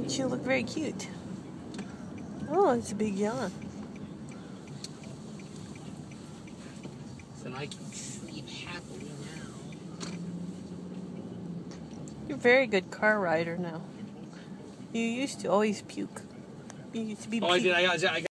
She'll look very cute. Oh, it's a big yawn. So I can sleep happily now. You're a very good car rider now. You used to always puke. You used to be. Oh, I did. I got